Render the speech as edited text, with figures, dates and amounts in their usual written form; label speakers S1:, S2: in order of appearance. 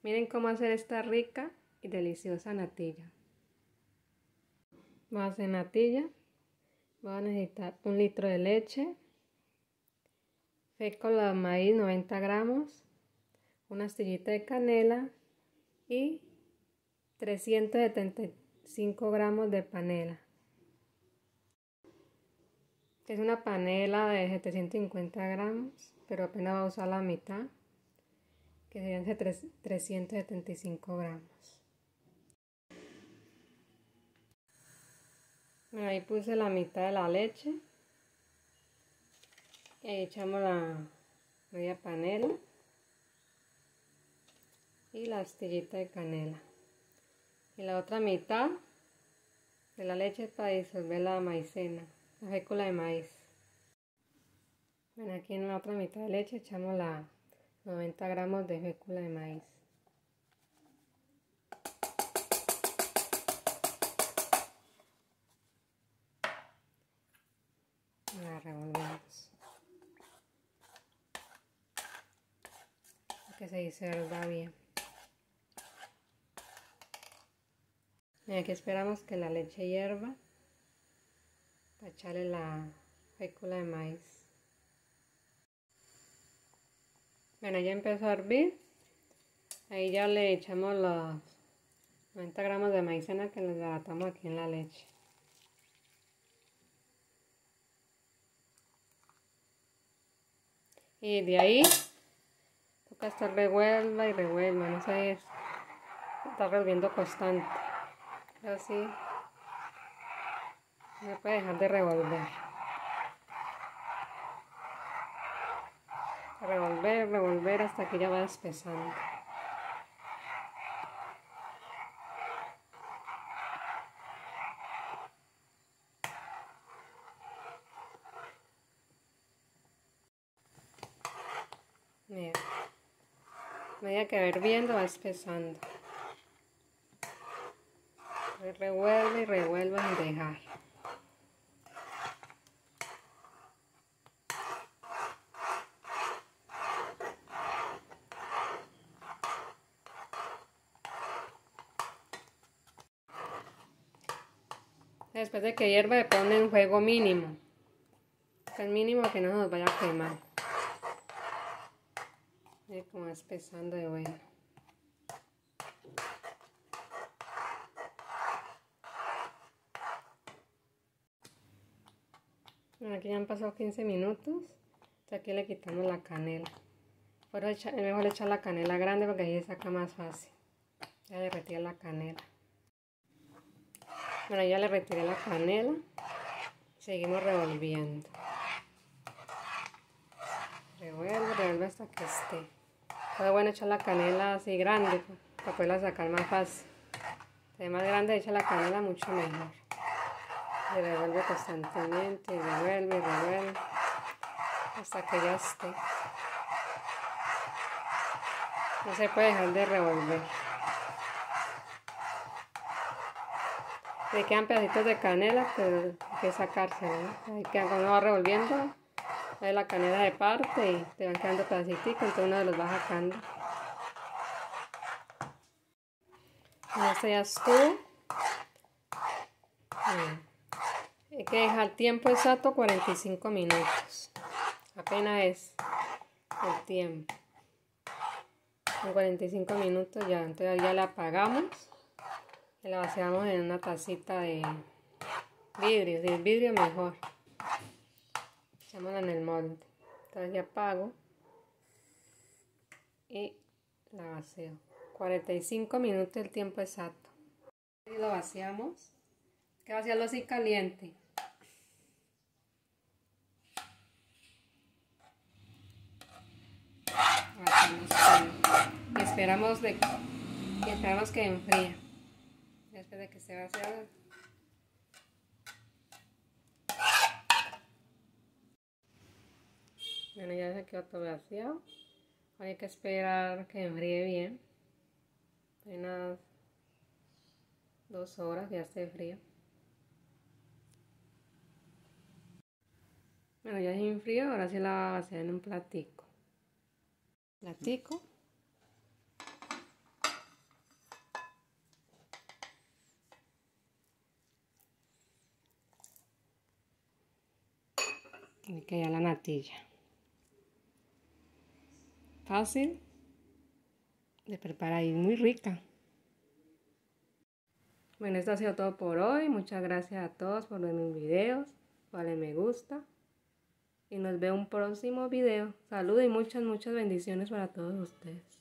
S1: Miren cómo hacer esta rica y deliciosa natilla. Voy a hacer natilla. Voy a necesitar 1 litro de leche, fécula de maíz 90 gramos, una astillita de canela y 375 gramos de panela. Es una panela de 750 gramos, pero apenas voy a usar la mitad, que serían 375 gramos. Bueno, ahí puse la mitad de la leche. Y ahí echamos la media panela y la astillita de canela. Y la otra mitad de la leche es para disolver la maicena, la fécula de maíz. Bueno, aquí en la otra mitad de leche echamos la 90 gramos de fécula de maíz. La revolvemos. Para que se disuelva bien. Y aquí esperamos que la leche hierva para echarle la fécula de maíz. Bueno, ya empezó a hervir. Ahí ya le echamos los 90 gramos de maicena que les desbaratamos aquí en la leche. Y de ahí toca estar revuelva y revuelva, no sé, está revolviendo constante. Así no se puede dejar de revolver. Revolver, revolver hasta que ya va espesando. Mira, a medida que va hirviendo va espesando. Revuelve y revuelve sin dejar. Después de que hierva le ponen fuego mínimo. El mínimo que no nos vaya a quemar. Miren cómo va espesando de bueno. Bueno, aquí ya han pasado 15 minutos. Entonces aquí le quitamos la canela. Pero es mejor echar la canela grande porque ahí se saca más fácil. Ya le retiré la canela. Bueno, ya le retiré la canela. Seguimos revolviendo. Revuelve, revuelve hasta que esté. Es bueno echar la canela así grande para poderla sacar más fácil. Si más grande echa la canela mucho mejor. Y revuelve constantemente y revuelve hasta que ya esté. No se puede dejar de revolver. Le quedan pedacitos de canela, pero hay que sacárselos, ¿no? Ahí quedan, cuando va revolviendo, ahí la canela de parte y te van quedando pedacitos, entonces uno de los va sacando. Esto ya estuvo. Hay que dejar tiempo exacto 45 minutos. Apenas es el tiempo. En 45 minutos ya, entonces ya la apagamos y la vaciamos en una tacita de vidrio, si es vidrio mejor. Echámosla en el molde. Entonces ya apago y la vacío. 45 minutos el tiempo exacto. Y lo vaciamos. Hay que vaciarlo así caliente. Y esperamos que enfríe. Después de que esté vaciado. Bueno, ya se quedó todo vaciado. Hay que esperar que enfríe bien. Unas 2 horas ya esté frío. Bueno, ya se enfrió, ahora sí la va a vaciar en un platico. Y que ya la natilla. Fácil de preparar y muy rica. Bueno, esto ha sido todo por hoy. Muchas gracias a todos por ver mis videos. Dale me gusta. Y nos vemos en un próximo video. Saludos y muchas bendiciones para todos ustedes.